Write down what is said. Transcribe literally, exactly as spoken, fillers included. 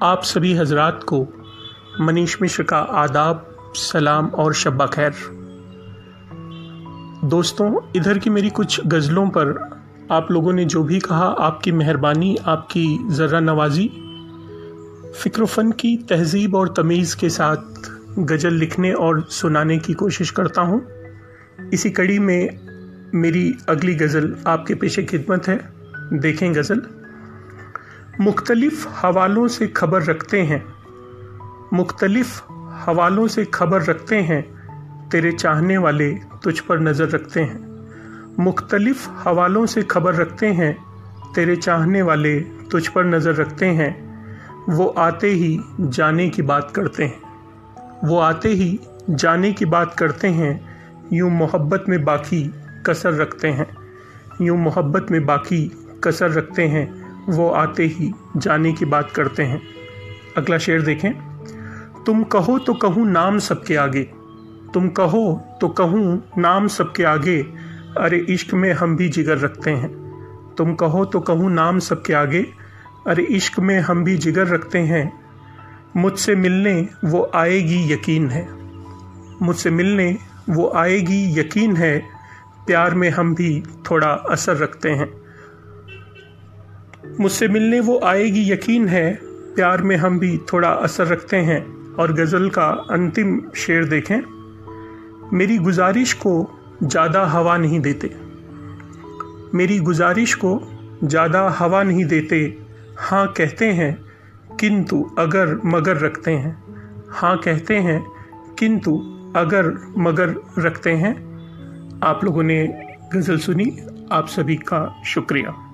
आप सभी हजरात को मनीष मिश्र का आदाब, सलाम और शब्बा खैर। दोस्तों, इधर की मेरी कुछ गज़लों पर आप लोगों ने जो भी कहा, आपकी मेहरबानी, आपकी ज़र्रा नवाजी, फ़िक्र फ़न की तहज़ीब और तमीज़ के साथ गज़ल लिखने और सुनाने की कोशिश करता हूँ। इसी कड़ी में मेरी अगली गज़ल आपके पेशे खिदमत है। देखें गज़ल। मुख्तलिफ हवालों से खबर रखते हैं, मुख्तलिफ हवालों से खबर रखते हैं, तेरे चाहने वाले तुझ पर नज़र रखते हैं। मुख्तलिफ हवालों से खबर रखते हैं, तेरे चाहने वाले तुझ पर नज़र रखते हैं। वो आते ही जाने की बात करते हैं, वो आते ही जाने की बात करते हैं। यूँ मोहब्बत में बाकी कसर रखते हैं, यूँ मोहब्बत में बाकी कसर रखते हैं। वो आते ही जाने की बात करते हैं। अगला शेर देखें। तुम कहो तो कहूँ नाम सबके आगे, तुम कहो तो कहूँ नाम सबके आगे, अरे इश्क में हम भी जिगर रखते हैं। तुम कहो तो कहूँ नाम सबके आगे, अरे इश्क में हम भी जिगर रखते हैं। मुझसे मिलने वो आएगी यकीन है, मुझसे मिलने वो आएगी यकीन है। प्यार में हम भी थोड़ा असर रखते हैं, मुझसे मिलने वो आएगी यकीन है। प्यार में हम भी थोड़ा असर रखते हैं। और गज़ल का अंतिम शेर देखें। मेरी गुजारिश को ज़्यादा हवा नहीं देते, मेरी गुजारिश को ज़्यादा हवा नहीं देते। हाँ कहते हैं किंतु अगर मगर रखते हैं, हाँ कहते हैं किंतु अगर मगर रखते हैं। आप लोगों ने गज़ल सुनी, आप सभी का शुक्रिया।